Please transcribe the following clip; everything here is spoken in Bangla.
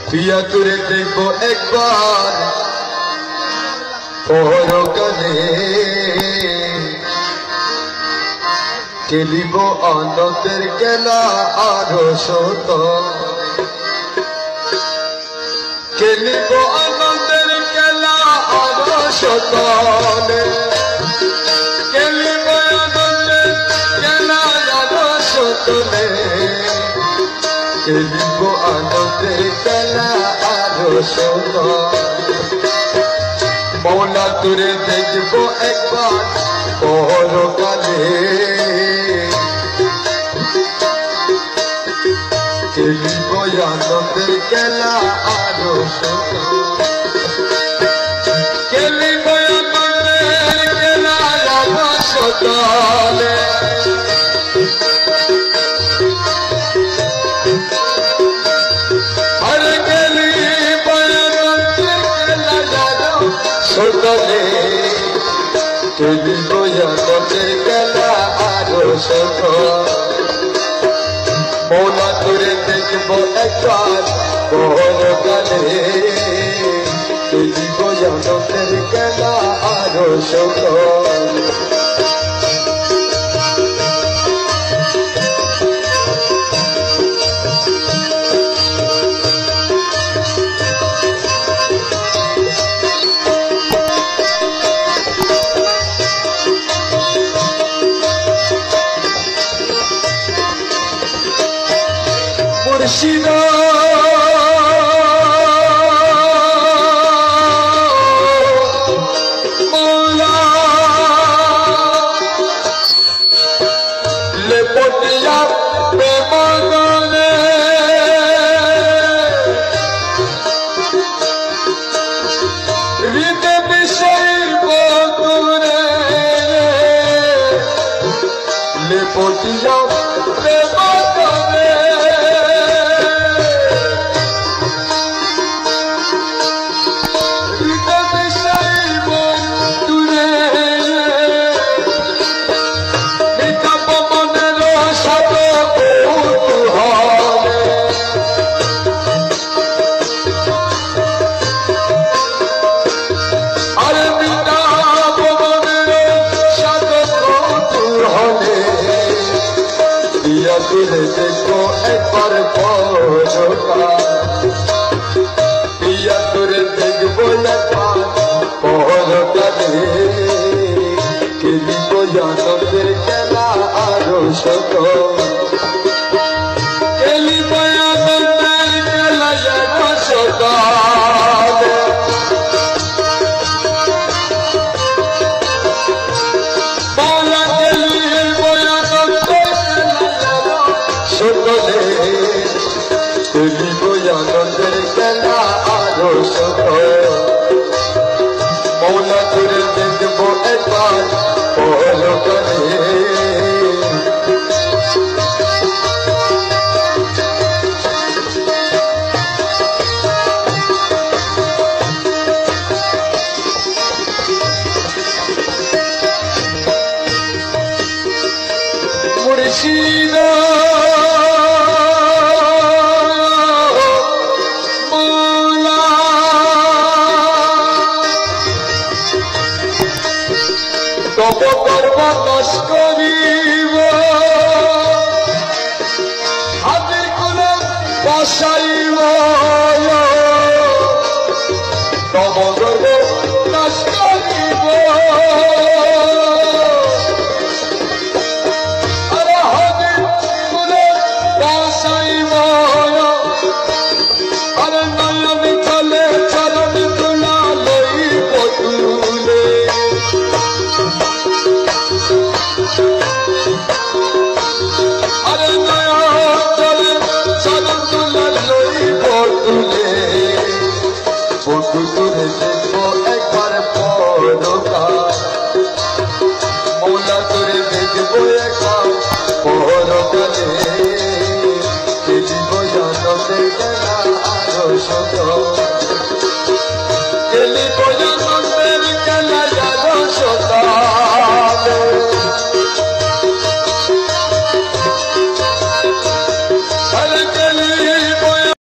पिया तुरे देखो एक बार পরকালে খেলিব আনন্দের খেলা আরো শত খেলিব আনন্দের খেলা আরো শত খেলিব আনন্দের খেলা আরো শত খেলিব আনন্দের খেলা আরো শত मौला तुरे देखो एक बार পরকালে খেলিব আনন্দের খেলা আরো শত খেলিব আনন্দের খেলা আরো শত খেলিব আনন্দের খেলা আরো শত মৌলা তুরে দেখবো একবার পরকালে খেলিব আনন্দের খেলা আরো শত মুর্শিদা মৌলা লেপটিয়া প্রেমগনে হৃদয় বিষয় বতুরে লেপটিয়া প্রেমগনে तुरे देखो एक बार परकाले पिया तुरे देखबो एक बार परकाले খেলিব আনন্দের খেলা আরো শত খেলিব আনন্দের খেলা আরো শত মৌলা খেলিব আনন্দের খেলা আরো শত